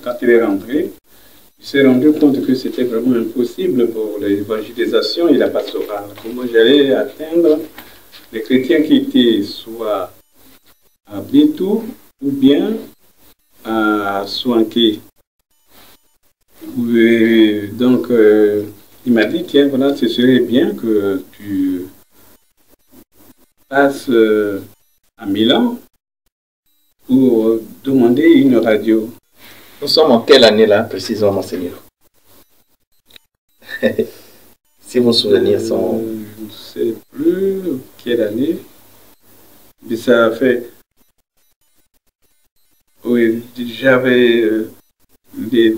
quand il est rentré, il s'est rendu compte que c'était vraiment impossible pour l'évangélisation et la pastorale. Comment j'allais atteindre les chrétiens qui étaient soit à Bétou ou bien à Soanké. Donc, il m'a dit, tiens, voilà, ce serait bien que tu passes à Milan pour demander une radio. Nous sommes en quelle année là, précisément, monseigneur? Si vos souvenirs sont... Je ne sais plus quelle année, mais ça fait... Oui, j'avais les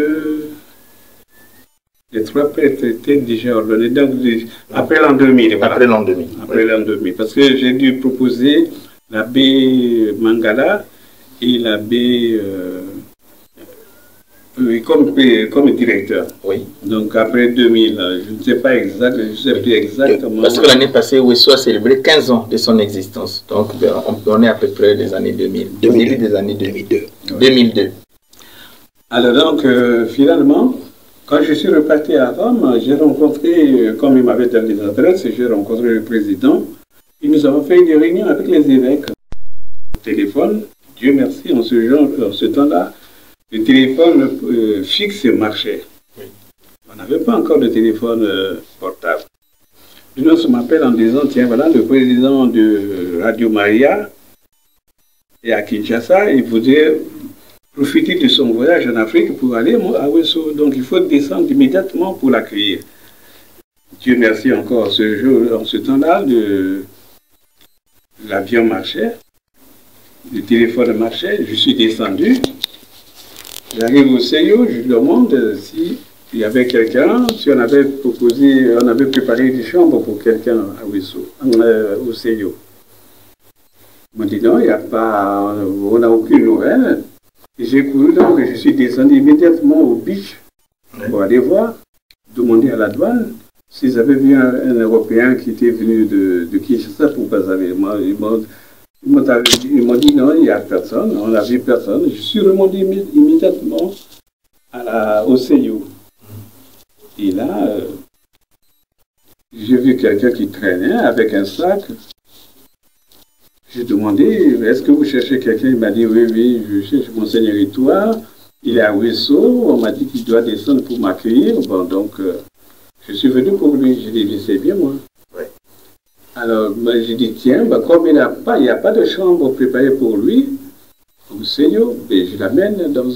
trois prêtres étaient déjà ordonnés, donc après l'an 2000. Voilà. Après l'an 2000. Après l'an 2000, parce que j'ai dû proposer l'abbé Mangala et l'abbé comme directeur. Oui. Donc après 2000, je ne sais pas exact, je ne sais plus exactement. Parce que l'année passée, Ouesso a célébré 15 ans de son existence. Donc on est à peu près des années 2000. Début des années 2002. Oui. 2002. Alors donc, finalement, quand je suis reparti à Rome, j'ai rencontré, comme il m'avait donné des adresses, j'ai rencontré le président. Et nous avons fait une réunion avec les évêques. Au téléphone, Dieu merci, en ce temps-là, le téléphone fixe marchait. Oui. On n'avait pas encore de téléphone portable. Nous m'appelle en disant, tiens, voilà, le président de Radio Maria est à Kinshasa, il voudrait profiter de son voyage en Afrique pour aller à Ouesso. Donc il faut descendre immédiatement pour l'accueillir. Dieu merci encore, ce jour, en ce temps-là, l'avion marchait, le téléphone marchait, je suis descendu. J'arrive au CEIO, je demande s'il y avait quelqu'un, si on avait proposé, on avait préparé des chambres pour quelqu'un à Ouesso, au CEIO. On m'a dit non, il n'y a pas, on n'a aucune nouvelle. J'ai couru, donc je suis descendu immédiatement au beach pour aller voir, demander à la douane s'ils avaient vu un Européen qui était venu de Kinshasa pour Brazzaville. Ils m'ont dit non, il n'y a personne, on n'a vu personne. Je suis remonté immédiatement au CEIO. Et là, j'ai vu quelqu'un qui traînait avec un sac. J'ai demandé, est-ce que vous cherchez quelqu'un? Il m'a dit, oui, oui, je cherche Monseigneur Étoile. Il est à Ouesso. On m'a dit qu'il doit descendre pour m'accueillir. Bon, donc, je suis venu pour lui. J'ai dit, c'est bien, moi. Ouais. Alors, j'ai dit, tiens, comme il n'y a pas de chambre préparée pour lui, au CEIO, je l'amène dans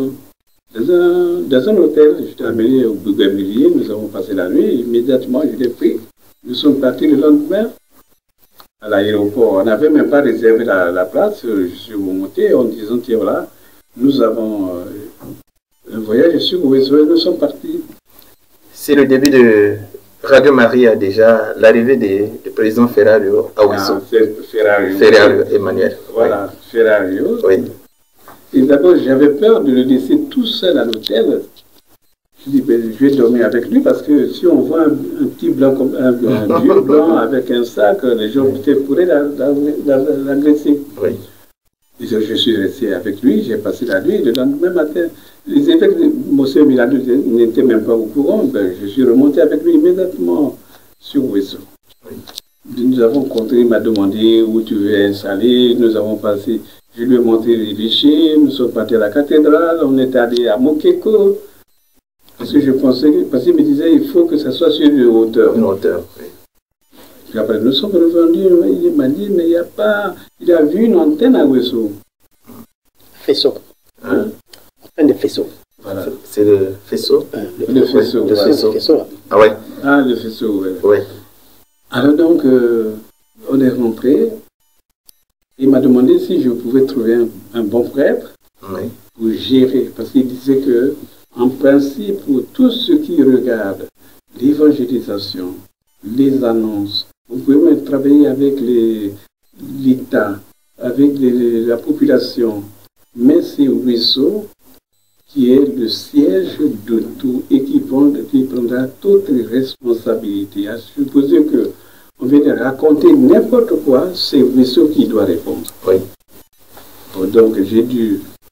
un hôtel. Je l'ai amené au Bougainvilliers. Nous avons passé la nuit. Immédiatement, je l'ai pris. Nous sommes partis le lendemain. À l'aéroport, on n'avait même pas réservé la place. Je suis remonté en disant, tiens, voilà, nous avons un voyage sur Ouesso et nous sommes partis. C'est le début de Radio Maria déjà, l'arrivée du président Ferrario à Ouesso. Ferrario Emmanuel. Voilà, oui. Ferrario. Oui. Et d'abord, j'avais peur de le laisser tout seul à l'hôtel. Je dis, ben, je vais dormir avec lui parce que si on voit un petit blanc, comme un vieux blanc avec un sac, les gens pourraient l'agresser. Oui. Et je suis resté avec lui, j'ai passé la nuit. Le lendemain matin, les évêques de Monseigneur Milano n'étaient même pas au courant. Ben, je suis remonté avec lui immédiatement sur Ouesso. Oui. Nous avons rencontré, il m'a demandé où tu veux installer. Nous avons passé, je lui ai montré les clichés, nous sommes partis à la cathédrale, on est allé à Mokeko. Parce que je pensais, parce qu'il me disait, il faut que ça soit sur une hauteur. Une hauteur, oui. Puis après, nous sommes revenus, il m'a dit, mais il n'y a pas, il a vu une antenne à Ouesso. Faisceau. Hein? Antenne de faisceau. Voilà. C'est le faisceau. Le faisceau. Le faisceau. Ah ouais. Ah, le faisceau, oui. Ouais. Alors donc, on est rentré. Il m'a demandé si je pouvais trouver un bon prêtre pour gérer. Parce qu'il disait que, en principe, pour tous ceux qui regardent l'évangélisation, les annonces, vous pouvez même travailler avec l'État, avec la population, mais c'est Ouesso qui est le siège de tout et qui prendra toutes les responsabilités. À supposer qu'on vient de raconter n'importe quoi, c'est Ouesso qui doit répondre. Oui. Bon, donc j'ai dû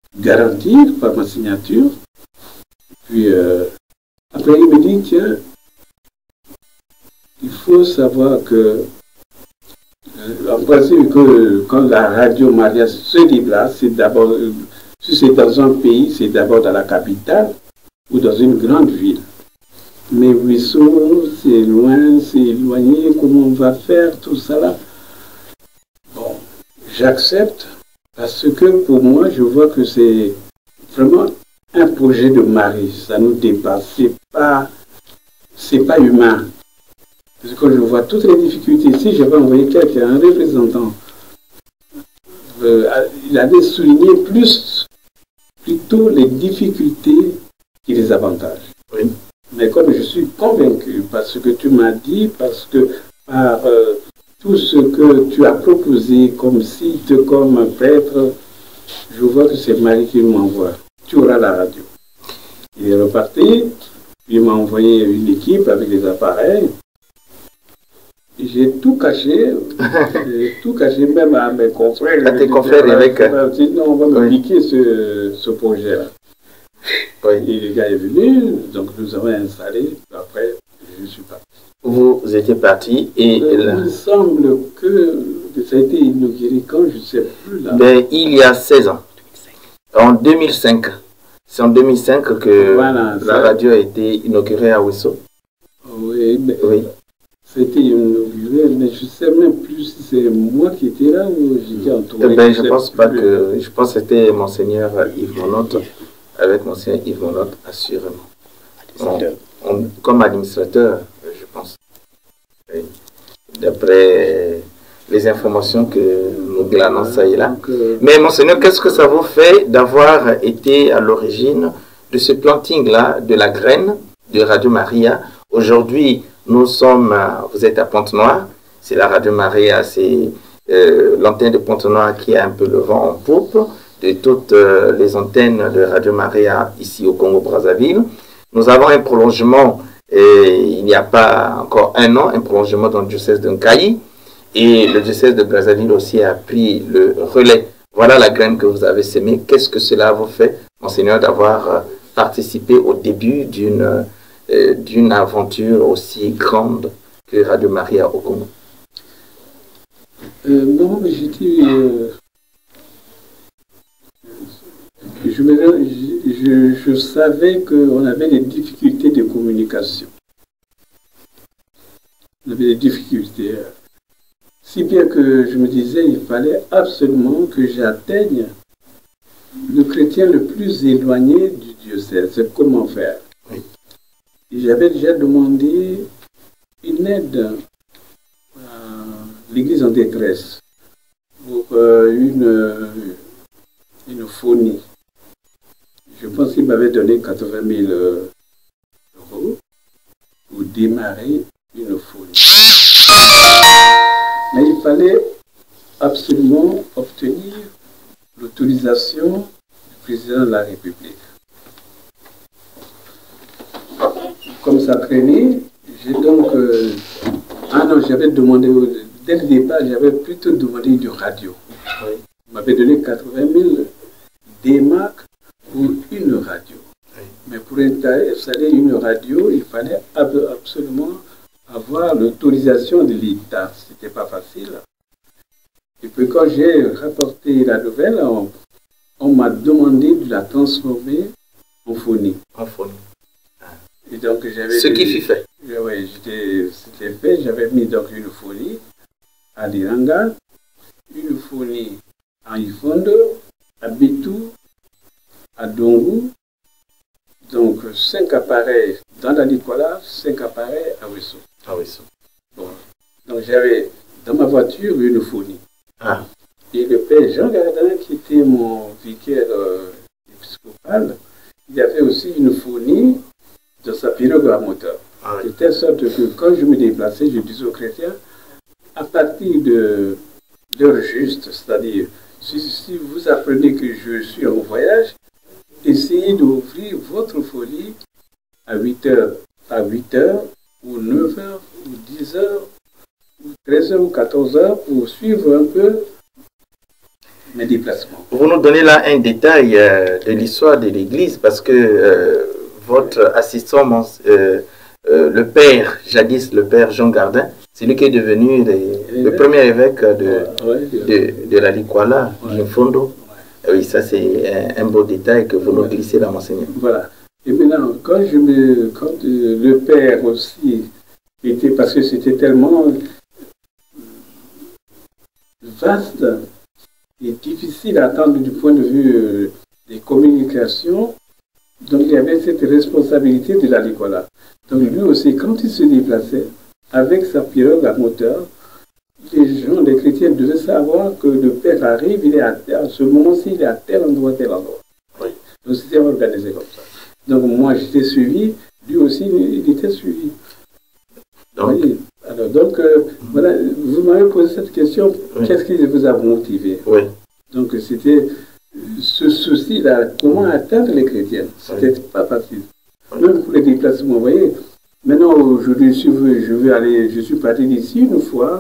garantir par ma signature. Puis après, il me dit, tiens, il faut savoir que, en principe, que quand la radio Maria se déplace, c'est d'abord, si c'est dans un pays, c'est d'abord dans la capitale ou dans une grande ville. Mais Wissou, c'est loin, c'est éloigné, comment on va faire, tout ça là. Bon, j'accepte parce que pour moi, je vois que c'est vraiment un projet de mari. Ça nous dépasse. C'est pas humain. Parce que je vois toutes les difficultés. Si je vais envoyer quelqu'un, un représentant, il allait souligner plutôt les difficultés que les avantages. Oui. Mais comme je suis convaincu, parce que tu m'as dit, parce que par tout ce que tu as proposé comme site, comme prêtre, je vois que c'est Marie qui m'envoie. Tu auras la radio. Il est reparti, il m'a envoyé une équipe avec des appareils. J'ai tout caché même à mes confrères. À tes confrères avec... Non, on va me piquer ce projet-là. Oui. Et le gars est venu, donc nous avons installé, après je suis parti. Vous étiez parti et... Il me semble que ça a été inauguré quand, je ne sais plus là. Ben, il y a 16 ans, en 2005. C'est en 2005 que voilà, la radio a été inaugurée à Wissou. Oui, mais oui. C'était inauguré, mais je ne sais même plus si c'est moi qui étais là ou j'étais entouré. Ben, je pense pas que... Je pense que c'était Monseigneur Yves Monotte, avec Monseigneur Yves Monotte, assurément. Comme administrateur, je pense. D'après les informations que nous glanons ça et là. Mais Monseigneur, qu'est-ce que ça vous fait d'avoir été à l'origine de ce planting-là, de la graine de Radio Maria? Aujourd'hui, vous êtes à Pointe-Noire, c'est la Radio Maria, c'est l'antenne de Pointe-Noire qui a un peu le vent en poupe de toutes les antennes de Radio Maria ici au Congo-Brazzaville. Nous avons un prolongement, il n'y a pas encore un an, un prolongement dans le diocèse de Nkayi, et le diocèse de Brazzaville aussi a pris le relais. Voilà la graine que vous avez sémée. Qu'est-ce que cela vous fait, Monseigneur, d'avoir participé au début d'une aventure aussi grande que Radio Maria au Congo? Non, mais j'étais... je savais qu'on avait des difficultés de communication. On avait des difficultés. Si bien que je me disais, il fallait absolument que j'atteigne le chrétien le plus éloigné du diocèse. Comment faire? Oui. J'avais déjà demandé une aide à l'église en détresse pour une phonie. Je pense qu'il m'avait donné 80 000 euros pour démarrer une phonie. Mais il fallait absolument obtenir l'autorisation du président de la République. Comme ça traînait, j'ai donc... j'avais demandé, dès le départ, j'avais plutôt demandé une radio. Oui. Il m'avait donné 80 000 démarques pour une radio. Oui. Mais pour installer une radio, il fallait absolument avoir l'autorisation de l'État. Ce n'était pas facile. Et puis quand j'ai rapporté la nouvelle, on m'a demandé de la transformer en phonie. En phonie. Et donc ce qui fut fait. Oui, c'était fait. J'avais mis donc une phonie à Diranga, une phonie à Ifondo, à Bitou, à Dongu. Donc 5 appareils dans la Nicolas, 5 appareils à Wissou. À Wissou. Bon. Donc j'avais dans ma voiture une phonie. Ah. Et le père Jean Gardin, qui était mon vicaire épiscopal, il avait aussi une phonie dans sa pirogue à moteur. Ah oui. De telle sorte que quand je me déplaçais, je disais aux chrétiens, à partir de l'heure juste, c'est-à-dire si vous apprenez que je suis en voyage, essayez d'ouvrir votre folie à 8h, ou 9h, ou 10h, ou 13h, ou 14h, pour suivre un peu mes déplacements. Vous nous donnez là un détail de l'histoire de l'Église parce que votre assistant, le père, jadis le père Jean Gardin, c'est lui qui est devenu le premier évêque de la Likwala, du Fondo. Oui, ça c'est un beau détail que vous nous glissez là, monseigneur. Voilà. Et maintenant, quand le père aussi était, parce que c'était tellement vaste et difficile à attendre du point de vue des communications, donc il y avait cette responsabilité de la Likwala. Donc lui aussi, quand il se déplaçait avec sa pirogue à moteur, les chrétiens devaient savoir que le père arrive, il est à ce moment-ci, il est à tel endroit, tel endroit. Oui. Donc c'était organisé comme ça. Donc moi j'étais suivi, lui aussi il était suivi. Donc, alors, voilà, vous m'avez posé cette question, qu'est-ce qui vous a motivé? Oui. Donc c'était ce souci-là, comment atteindre les chrétiens? C'était pas facile. Même pour les déplacements, vous voyez. Maintenant, aujourd'hui, je suis parti d'ici une fois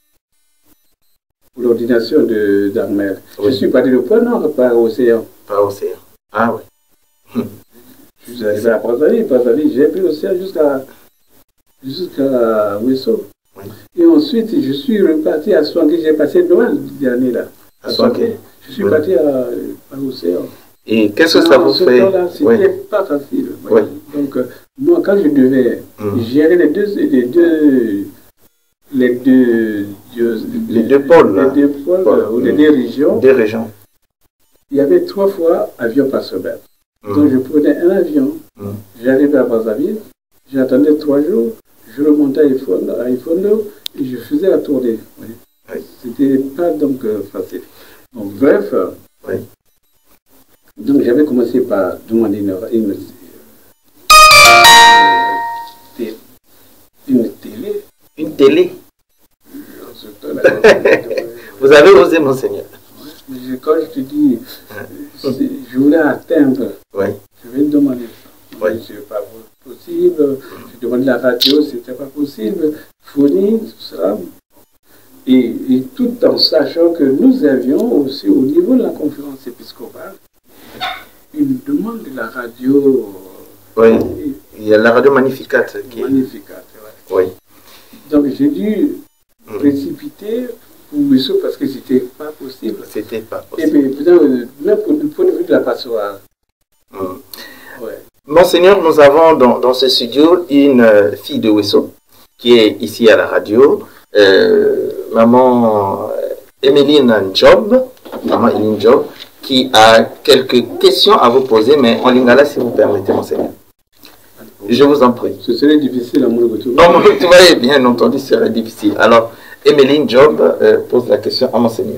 pour l'ordination d'Armel. Oui. Je suis parti de Point Nord par Océan. Par Océan. Ah oui. Je suis arrivé à Brazzaville, j'ai pris l'Océan jusqu'à Wesso. Oui. Et ensuite, je suis reparti à Soanké. J'ai passé Noël dernier là. À Soanké. Je suis parti à Océan. Et qu'est-ce que ça vous fait? C'était pas facile. Oui. Donc, moi, quand je devais gérer les deux pôles, ou les deux régions, il y avait 3 fois avion par semaine. Donc, je prenais un avion, j'arrivais à Brazzaville, j'attendais 3 jours, je remontais à Ifondo et je faisais la tournée. Oui. C'était pas donc facile. Donc, bref, donc j'avais commencé par demander une télé. Une télé? Vous avez osé, monseigneur. Quand je te dis, je voulais atteindre, je vais demander. Ce n'est pas possible. Je demandais la radio, ce n'était pas possible. Phonie, tout ça. Et tout en sachant que nous avions aussi, au niveau de la conférence épiscopale, une demande de la radio. Oui, il y a la radio Magnificat. Magnificat, oui. Donc j'ai dû précipiter pour Wesso parce que c'était pas possible. C'était pas possible. Et puis, même pour le point de vue de la pastorale. Monseigneur, nous avons dans ce studio une fille de Wesso qui est ici à la radio. Maman Emeline Job, qui a quelques questions à vous poser, mais en lingala, si vous permettez, monseigneur. Je vous en prie. Ce serait difficile à mon retour. Non, mon retour, bien entendu, serait difficile. Alors, Emeline Job pose la question à monseigneur.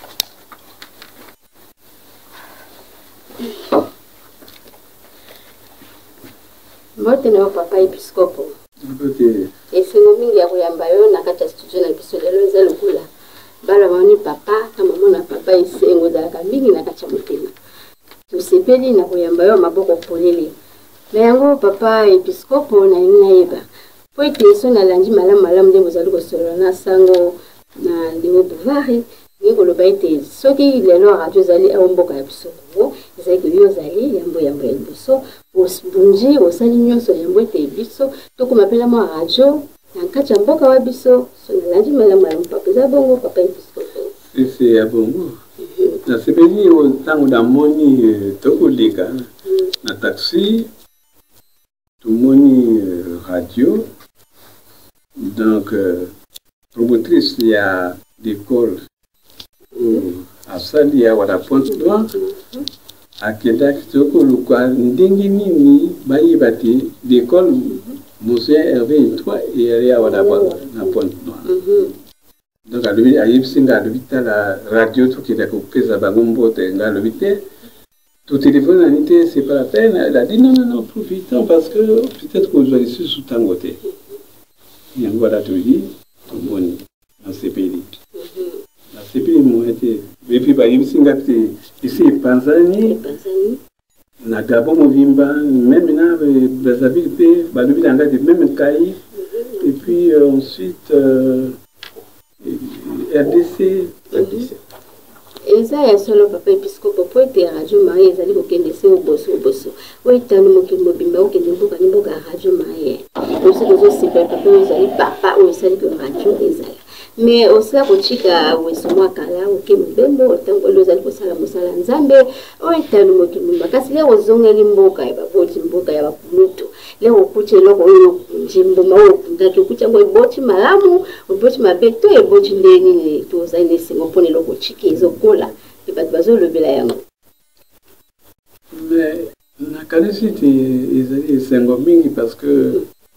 Mbote na papa episkopo. Esengo mingi ya kuyamba yo na kati ya studio na biso lelo eza lokula. Bala mani papa ta mama na papa esengo ezalaka mingi na kati ya motema. Tosepeli na kuyamba yo maboko polele. Na yango papa episkopo na ina yeba. Po ete so na langi malamu nde bozali kosolola na sango na Léo Bouvari. Ngikoloba ete soki lelo radio ezali awa mboka ya biso ezali ke yo ozali yambo ya liboso bunji osali nyonso yambo ete biso tokoma mpena mwa radio na kati ya mboka wa biso so nalandi malamu ya papa eza bongo papa episkopo ese ya bongo nasepeli ntango namoni tokoleka na taxi tomoni radio donc promotrice ya d'école asali ya wana Pointe Noire akendaki tokoluka ndenge nini bayeba te l'école Monseigneur Hervé Itwa eyali awa na Pointe Noire. Donc ayebisi nga alobi tala radio tokenda kopesa bango mbote nga alobi te totelefone nani te c'est pas la peine. Elle a dit non profitons parce que peut-être kozwa lisusu ntango te yango wana toyi tomoni na sepeli c'est puis moi été et puis bah il singa ici Panzani na Gabon Movimba même na Brazzaville pe bah le bilanga de même Caï et puis ensuite RDC eza ya solo papa episcope po ete Radio Maria ezali kokende se oboso oetano mokili mobimba okende mboka ni mboka Radio Maria osi tozosipa papa ezali papa osali ko radio ezala mais osala kochika weso mwakala oke mobembo otango ozali kosala mosala nzambe oetano mokili mobimba kasi leo ozongeli mboka ya bavoti mboka ya bakulutu leo okuche loko oyo njimbo mawo ngaki okucha ngo eboti malamu oboti mabeto eboti ndeni tozali nesingo pone loko chiki ezokola ebatu bazolobela yango mais nakanisi ti ezali esengo mingi parce que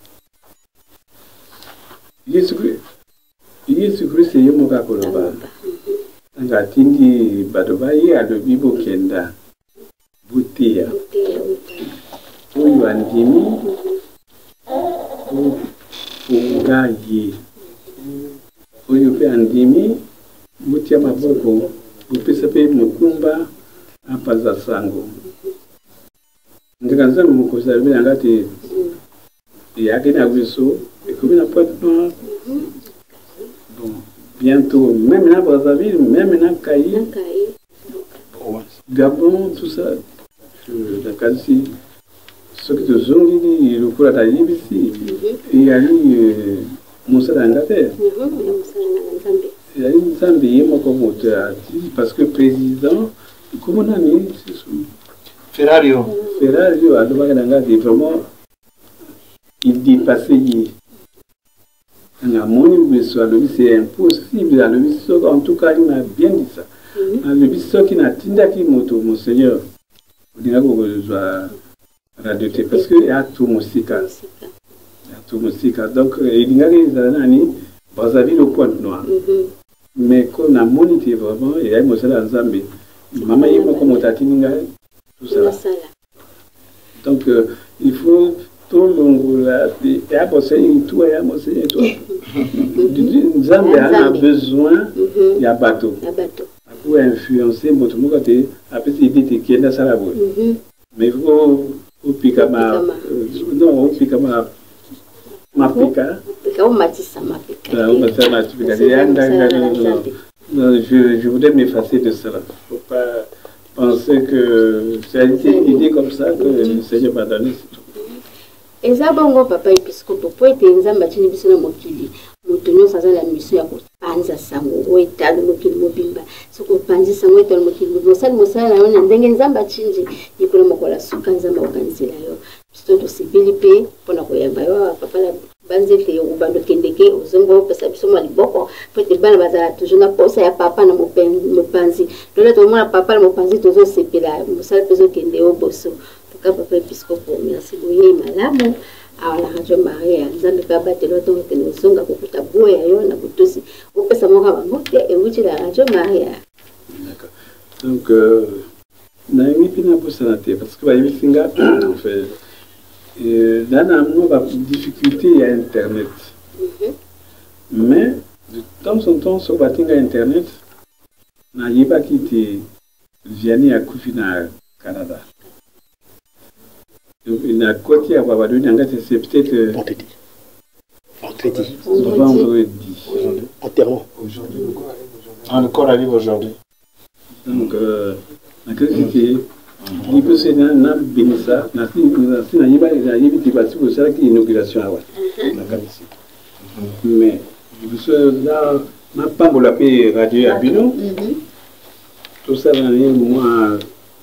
Yesu Kristo ye moka koloba nga tindi bato baye alobi bokenda butia oyo andimi nga ye oyo mpe andimi butia maboko bopesa mpe mokumba apaza sango ndeka nzambe mokozi alobi nanga te eyaki na biso ekomi na pointe noire. Bon, bientôt, même à Brazzaville, même à Kaï, Gabon, tout ça, la quasi, ce que tu zongi, le cours à la ici, il y a eu Moussa d'Angleterre. Il y a eu une Zambie, parce que président, comment on a mis Ferrario, à l'Angleterre, vraiment, il dépassait. C'est impossible. En tout cas, il m'a bien dit ça. Le biso qui n'a tinda qui moto, monseigneur, il a besoin de parce qu'il y a tout musique. Donc, il y a des années, vous avez le point noir. Mais quand on a monité vraiment, il y a un monseigneur en Zambie. Maman, il m'a comme tout ça. Donc, il faut. Tout le monde il y a Zambie a besoin il y a bateau pour influencer votre côté après c'est dit qu'il y a ça là mais il faut au picama non au picama ma pica je voudrais m'effacer de cela. Il ne faut pas penser que c'est une idée comme ça que le Seigneur m'a donné. Eza bongo papa episcope po ete nzambe atini biso na mokili moto nyonso aza na mission ya kopanza sango oetala mokili mobimba soko panzi sango etala mokili mobimba osali mosala na yo na ndenge nzambe atindi likolo mokola suka nzambe okanisela yo biso tosepeli mpe mpona koyamba yo papa na banzete ubando kendeke ozongo opesa biso mwa liboko po ete bana bazala toujours na posa ya papa na mopanzi lolo tomona papa na mopanzi tozosepela mosala mpe ezokende yo boso. Papa episcope, merci beaucoup, madame. À la Radio Maria, nzambe kabatelo to tene songa kokuta boya yo na kutosi. Opesa moka bamote et wuti la Radio Maria. D'accord. Donc na yimi pina posanate parce que ba yimi singa en fait dans la difficulté il y a internet. Mais de temps en temps sur batinga internet na yiba kiti viani ya kufina Canada. La côte à Babadou, c'est peut-être vendredi. Enterrement. Aujourd'hui. Le corps arrive aujourd'hui. Donc, la qualité, il peut se bénir ça. Mais, là, ma pas pour la paix radio à Bino. Tout ça, moi.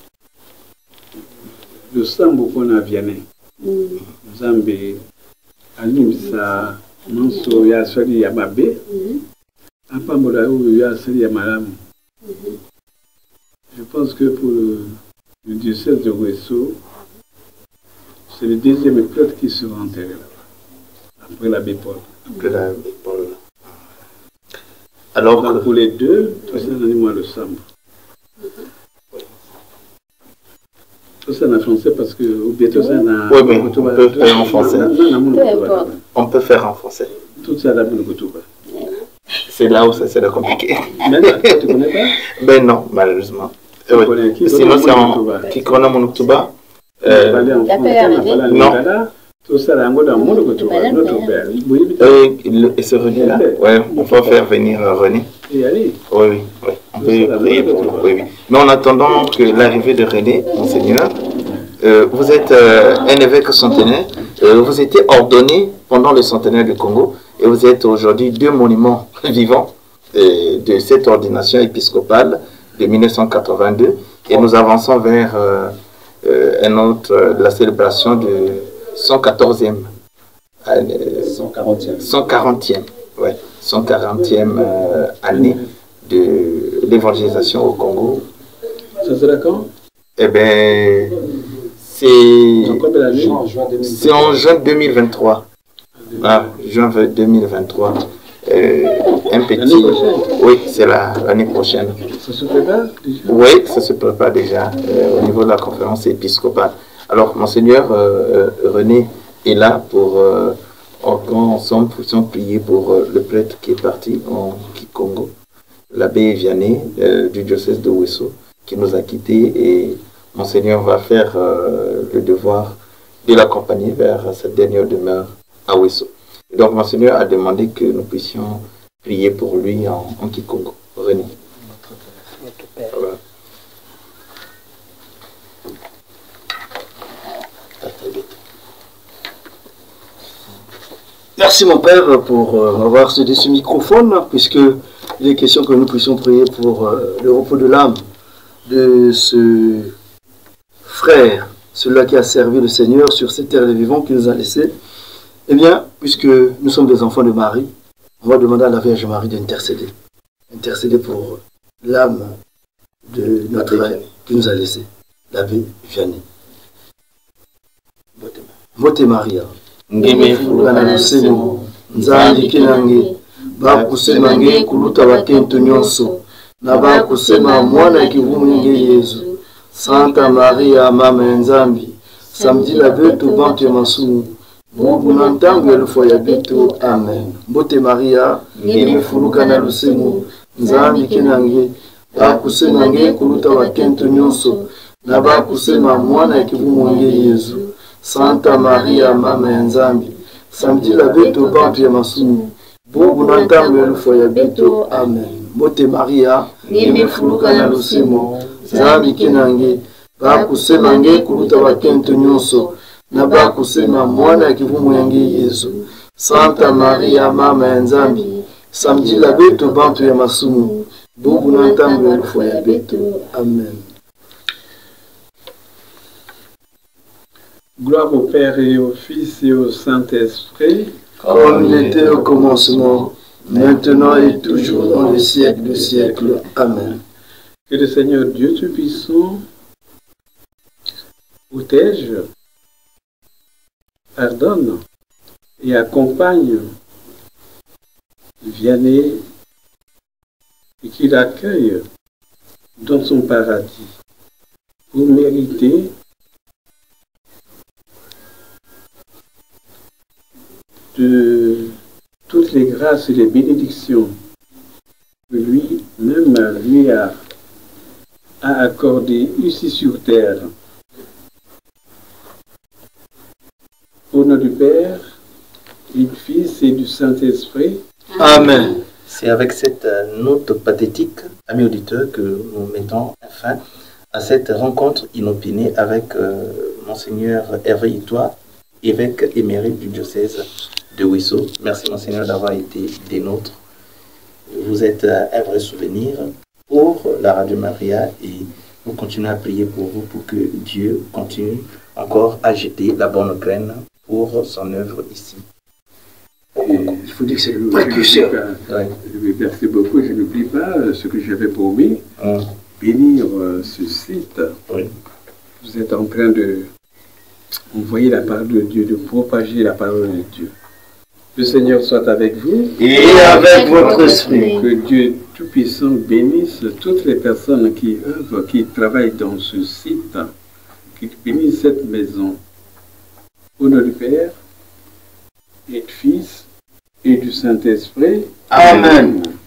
Le sambo qu'on a viané. Zambé, Alimsa, Manso, Yaswali Yamabe, Apamola ou Yaswali Yamalam. Je pense que pour le diocèse de Ouesso, c'est le deuxième prêtre qui sera enterré là-bas, après l'abbé Paul. Après l'abbé Paul. Alors, donc, pour les deux, tout ça, moi le sambo. Tout ça en français parce que bientôt ça n'a. Oui, mais on peut faire en français. On peut faire en français. Tout ça là pour le Koutuba. C'est là où ça c'est compliqué. Mais non, tu connais pas? Ben non, malheureusement. Sinon c'est en Kikona Monoktuba. Non. Tout ça, dans le monde, notre père. Et c'est René là? Oui, on peut faire venir René. Et allez. Oui. On peut prier pour lui. Oui. Mais en attendant que l'arrivée de René, Monseigneur, vous êtes un évêque centenaire. Vous étiez ordonné pendant le centenaire du Congo et vous êtes aujourd'hui 2 monuments vivants de cette ordination épiscopale de 1982. Et nous avançons vers la célébration de 140e année de l'évangélisation au Congo. Ça sera quand? Eh bien, c'est en juin 2023. Ah, juin 2023. Un petit. Oui, c'est l'année prochaine. Ça se prépare déjà? Oui, ça se prépare déjà au niveau de la conférence épiscopale. Alors, Monseigneur René est là pour ensemble puissions prier pour le prêtre qui est parti en Congo, l'abbé Vianney du diocèse de Ouesso, qui nous a quittés, et Monseigneur va faire le devoir de l'accompagner vers cette dernière demeure à Ouesso. Donc, Monseigneur a demandé que nous puissions prier pour lui en Kikongo. René. Notre Père. Voilà. Merci mon Père pour m'avoir cédé ce microphone, puisque il est question que nous puissions prier pour le repos de l'âme de ce frère, celui-là qui a servi le Seigneur sur cette terre des vivants qui nous a laissés. Eh bien, puisque nous sommes des enfants de Marie, on va demander à la Vierge Marie d'intercéder. Intercéder pour l'âme de notre frère qui nous a laissés, l'abbé Vianney. Mote Maria. Ngeme Fulana lusemu, nzambi kinange, bakusema nge kuluta bakento nyonso, na bakusema mwana kivumu nge Yesu. Santa Maria, mama ya nzambi, samdila betu bantu ya masumu, bubu na ntango ya lufu ya betu, amen. Mbote Maria, ngeme fulukana lusemu, nzambi kinange, bakusema nge kuluta bakento nyonso, na bakusema mwana kivumu nge Yesu. Santa Maria, mama ya nzambi, samdila betu bantu ya masumu, bubu na ntango ya lufu ya betu, amen. Mbote Maria, ngeme fulukana lusemu, nzambi kinange, bakusema nge kuluta bakento nyonso, na bakusema mwana kivumu yange Yesu. Santa Maria, mama ya nzambi, samdila betu bantu ya masumu, bubu na ntango ya lufu ya betu, amen. Gloire au Père et au Fils et au Saint-Esprit, comme il était au commencement, maintenant et toujours dans les siècles des siècles. Amen. que le Seigneur Dieu Tout-Puissant protège, pardonne et accompagne Vianney et qu'il accueille dans son paradis pour mériter de toutes les grâces et les bénédictions que lui-même lui a accordées ici sur terre. Au nom du Père, du Fils et du Saint-Esprit. Amen. C'est avec cette note pathétique, amis auditeurs, que nous mettons fin à cette rencontre inopinée avec Monseigneur Hervé Itois, évêque émérite du diocèse de Ouesso. Merci Monseigneur d'avoir été des nôtres. Vous êtes un vrai souvenir pour la Radio Maria et nous continuons à prier pour vous pour que Dieu continue encore à jeter la bonne graine pour son œuvre ici. Il faut dire que c'est le précurseur. Merci beaucoup. Je n'oublie pas ce que j'avais promis, bénir ce site. Oui. Vous êtes en train de envoyer la parole de Dieu, de propager la parole de Dieu. Le Seigneur soit avec vous. Et avec votre esprit. Que Dieu Tout-Puissant bénisse toutes les personnes qui œuvrent, qui travaillent dans ce site, qui bénissent cette maison. Au nom du Père et du Fils et du Saint-Esprit. Amen.